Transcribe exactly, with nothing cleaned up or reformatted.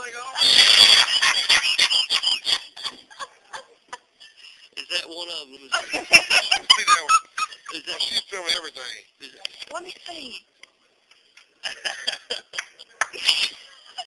thing on? Is that one of them? Is See that one? Is that, She's filming everything. is that, Let me see.